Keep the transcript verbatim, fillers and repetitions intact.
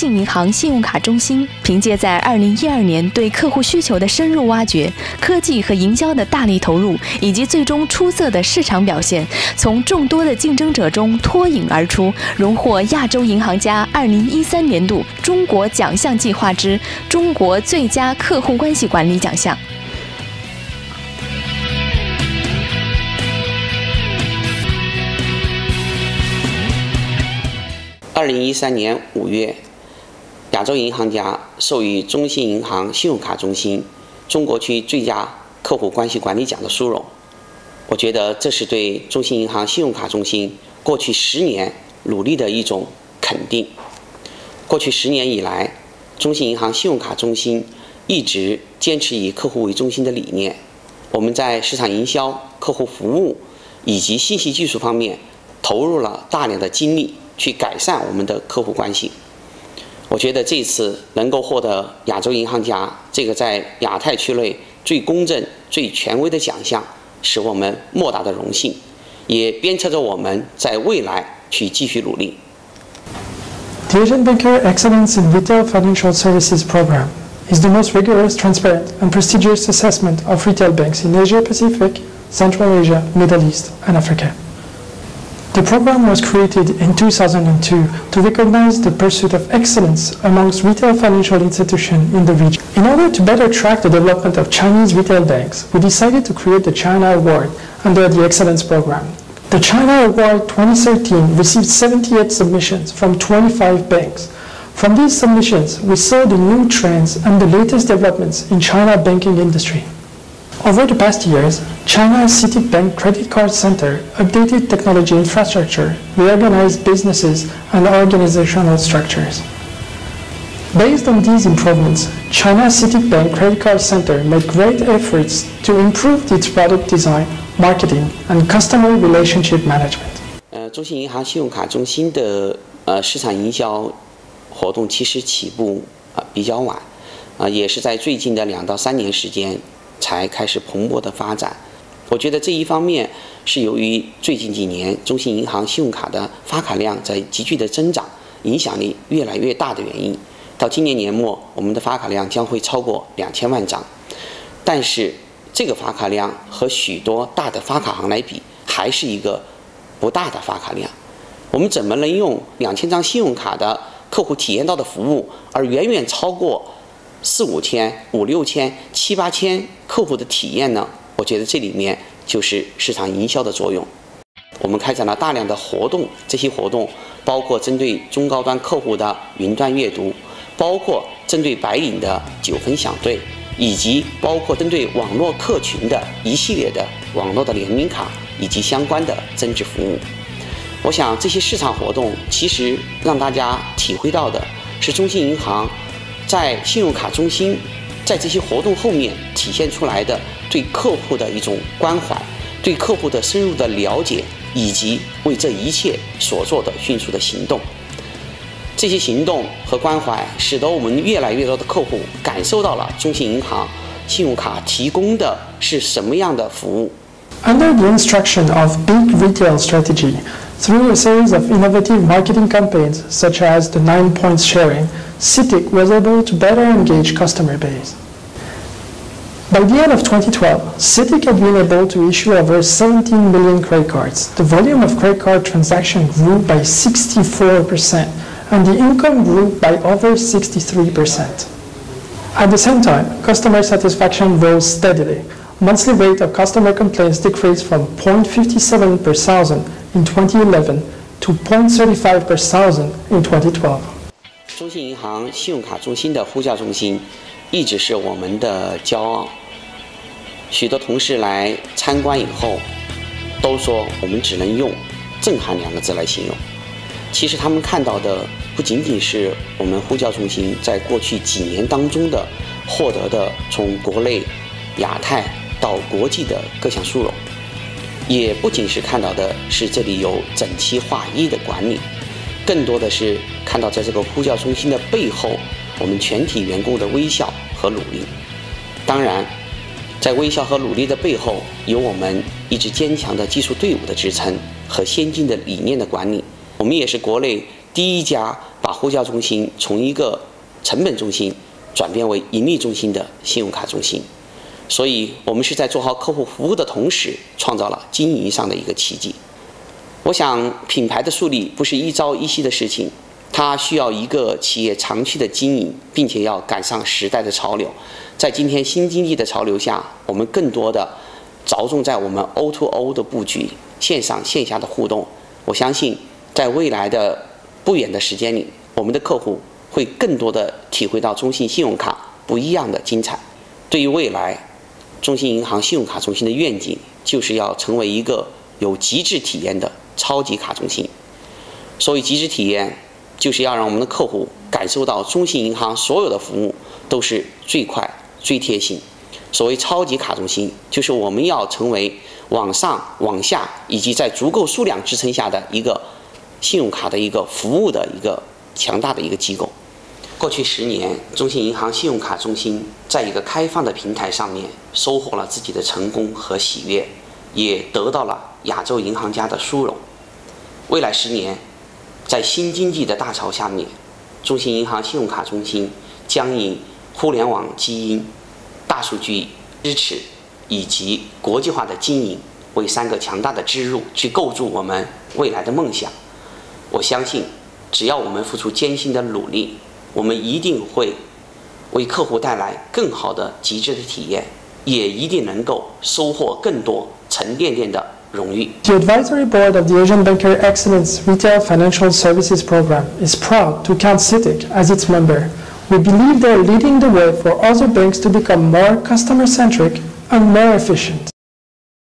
信银行信用卡中心凭借在二零一二年对客户需求的深入挖掘、科技和营销的大力投入，以及最终出色的市场表现，从众多的竞争者中脱颖而出，荣获亚洲银行家二零一三年度中国奖项计划之中国最佳客户关系管理奖项。 二零一三年五月，亚洲银行家授予中信银行信用卡中心中国区最佳客户关系管理奖的殊荣。我觉得这是对中信银行信用卡中心过去十年努力的一种肯定。过去十年以来，中信银行信用卡中心一直坚持以客户为中心的理念。我们在市场营销、客户服务以及信息技术方面投入了大量的精力，去改善我们的客户关系。我觉得这次能够获得亚洲银行家这个在亚太区内最公正、最权威的奖项，是我们莫大的荣幸，也鞭策着我们在未来去继续努力。 The Asian Banker Excellence in Retail Financial Services Program is the most rigorous, transparent, and prestigious assessment of retail banks in Asia Pacific, Central Asia, Middle East, and Africa. The program was created in two thousand two to recognize the pursuit of excellence amongst retail financial institutions in the region. In order to better track the development of Chinese retail banks, we decided to create the China Award under the Excellence Program. The China Award twenty thirteen received seventy-eight submissions from twenty-five banks. From these submissions, we saw the new trends and the latest developments in China banking industry. Over the past years, China's Citic Bank Credit Card Center updated technology infrastructure, reorganized businesses and organizational structures. Based on these improvements, China's Citic Bank Credit Card Center made great efforts to improve its product design, marketing, and customer relationship management. 呃，中信银行信用卡中心的呃市场营销活动其实起步啊、呃、比较晚，啊、呃、也是在最近的两到三年时间才开始蓬勃的发展。我觉得这一方面是由于最近几年中信银行信用卡的发卡量在急剧的增长，影响力越来越大的原因。到今年年末，我们的发卡量将会超过两千万张，但是这个发卡量和许多大的发卡行来比，还是一个不大的发卡量。我们怎么能用两千张信用卡的客户体验到的服务，而远远超过四五千、五六千、七八千客户的体验呢？我觉得这里面就是市场营销的作用。我们开展了大量的活动，这些活动包括针对中高端客户的云端阅读，包括针对白领的九分享对，以及包括针对网络客群的一系列的网络的联名卡以及相关的增值服务。我想这些市场活动其实让大家体会到的是中信银行在信用卡中心在这些活动后面体现出来的对客户的一种关怀，对客户的深入的了解，以及为这一切所做的迅速的行动。这些行动和关怀使得我们越来越多的客户感受到了中信银行信用卡提供的是什么样的服务。 Under the instruction of big retail strategy, through a series of innovative marketing campaigns such as the nine points sharing, Citic was able to better engage customer base. By the end of twenty twelve, Citic had been able to issue over seventeen million credit cards. The volume of credit card transactions grew by sixty-four percent, and the income grew by over sixty-three percent. At the same time, customer satisfaction rose steadily. Monthly rate of customer complaints decreased from zero point five seven per thousand in twenty eleven to zero point three five per thousand in twenty twelve. 中信银行信用卡中心的呼叫中心一直是我们的骄傲。许多同事来参观以后，都说我们只能用“震撼”两个字来形容。其实他们看到的不仅仅是我们呼叫中心在过去几年当中的获得的从国内、亚太到国际的各项殊荣，也不仅是看到的是这里有整齐划一的管理，更多的是看到在这个呼叫中心的背后，我们全体员工的微笑和努力。当然，在微笑和努力的背后，有我们一支坚强的技术队伍的支撑和先进的理念的管理。我们也是国内第一家把呼叫中心从一个成本中心转变为盈利中心的信用卡中心。所以，我们是在做好客户服务的同时，创造了经营上的一个奇迹。我想，品牌的树立不是一朝一夕的事情，它需要一个企业长期的经营，并且要赶上时代的潮流。在今天新经济的潮流下，我们更多的着重在我们 O to O 的布局，线上线下的互动。我相信，在未来的不远的时间里，我们的客户会更多的体会到中信信用卡不一样的精彩。对于未来，中信银行信用卡中心的愿景就是要成为一个有极致体验的超级卡中心。所谓极致体验，就是要让我们的客户感受到中信银行所有的服务都是最快、最贴心。所谓超级卡中心，就是我们要成为往上、往下以及在足够数量支撑下的一个信用卡的一个服务的一个强大的一个机构。过去十年，中信银行信用卡中心在一个开放的平台上面收获了自己的成功和喜悦，也得到了亚洲银行家的殊荣。未来十年，在新经济的大潮下面，中信银行信用卡中心将以互联网基因、大数据支持以及国际化的经营为三个强大的支柱，去构筑我们未来的梦想。我相信，只要我们付出艰辛的努力，我们一定会为客户带来更好的极致的体验，也一定能够收获更多沉甸甸的荣誉。 The advisory board of the Asian Banker Excellence Retail Financial Services Program is proud to count Citic as its member. We believe they are leading the way for other banks to become more customer-centric and more efficient.